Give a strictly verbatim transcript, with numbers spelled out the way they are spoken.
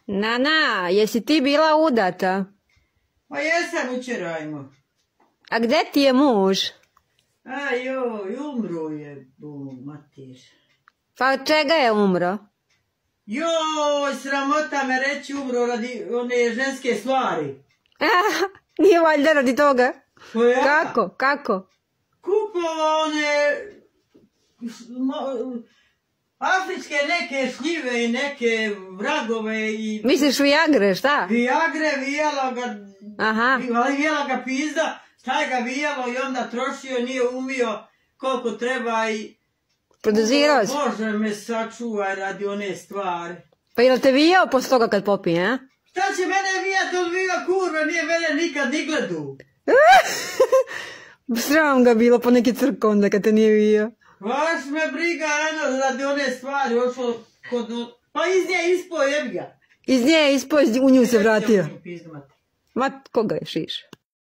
Nana, jesi ti bila udata? Pa jesam učerajmo. A gde ti je muž? A joj, umro je, bo, mater. Pa od čega je umro? Joj, sramota me reći umro radi one ženske stvari. Nije valjda radi toga? Pa ja? Kako, kako? Kupovao one afričke neke šljive i neke vragove i... Misliš Viagre, šta? Viagre, vijalo ga... Aha. Vijala ga pizda, šta je ga vijalo i onda trošio, nije umio koliko treba i... Produzirao si? Bože me sačuvaj radi one stvari. Pa je li te vijao posle toga kad popije, a? Šta će mene vijati od viga kurve, nije mene nikad ni gledu. Sram ga bilo po neki crko onda kad te nije vijao. Baš me briga, eno, radi one stvari, ošlo kod... Pa iz nje ispo jebi ga. Iz nje je ispao, u nju se vratio. Pizdu, mate. Ma, koga je šiš?